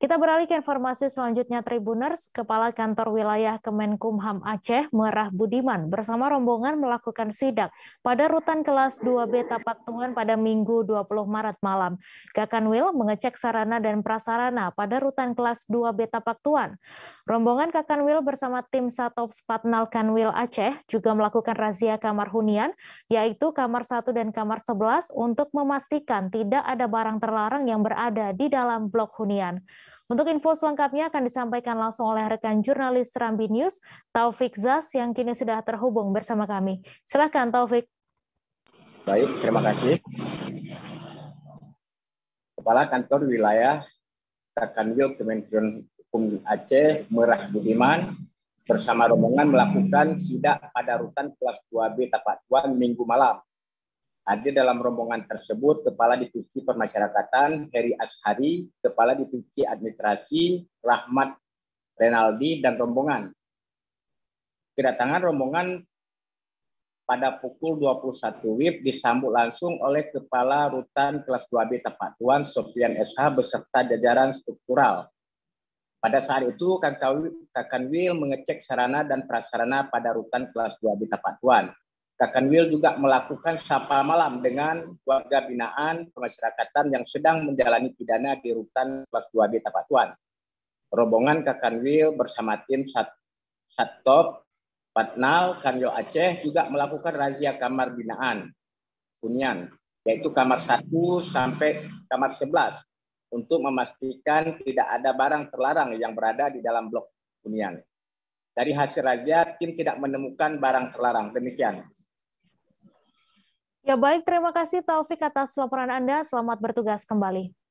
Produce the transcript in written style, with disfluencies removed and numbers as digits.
Kita beralih ke informasi selanjutnya, Tribuners. Kepala Kantor Wilayah Kemenkumham Aceh, Merah Budiman, bersama rombongan melakukan sidak pada rutan kelas 2B Tapak Tuan pada Minggu 20 Maret malam. Kakanwil mengecek sarana dan prasarana pada rutan kelas 2B Tapak Tuan. Rombongan Kakanwil bersama tim Satops Patnal Kanwil Aceh juga melakukan razia kamar hunian, yaitu kamar 1 dan kamar 11, untuk memastikan tidak ada barang terlarang yang berada di dalam blok hunian. Untuk info selengkapnya akan disampaikan langsung oleh rekan jurnalis Serambi News, Taufik Zas, yang kini sudah terhubung bersama kami. Silakan, Taufik. Baik, terima kasih. Kepala Kantor Wilayah Kakanwil Kementerian Hukum Aceh, Merah Budiman, bersama rombongan melakukan sidak pada rutan kelas 2B Tapak Tuan Minggu malam. Hadir dalam rombongan tersebut Kepala Divisi Permasyarakatan Heri Ashari, Kepala Divisi Administrasi Rahmat Renaldi, dan rombongan. Kedatangan rombongan pada pukul 21 WIB disambut langsung oleh Kepala Rutan kelas 2B Tapak Tuan Sofian SH beserta jajaran struktural. Pada saat itu Kakanwil mengecek sarana dan prasarana pada rutan kelas 2B Tapak Tuan. Kakanwil juga melakukan sapa malam dengan warga binaan pemasyarakatan yang sedang menjalani pidana di rutan kelas 2B Tapak Tuan. Rombongan Kakanwil bersama tim Satop Patnal Kanwil Aceh juga melakukan razia kamar binaan hunian, yaitu kamar 1 sampai kamar 11, untuk memastikan tidak ada barang terlarang yang berada di dalam blok hunian. Dari hasil razia, tim tidak menemukan barang terlarang. Demikian. Ya baik, terima kasih Taufik atas laporan Anda. Selamat bertugas kembali.